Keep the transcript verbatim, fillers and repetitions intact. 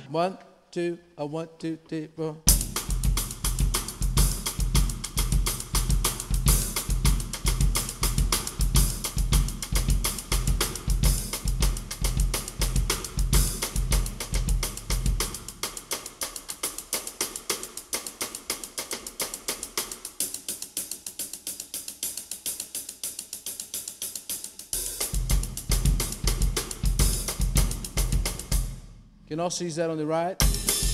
One, two, a one, two, three, four. You can also use that on the right.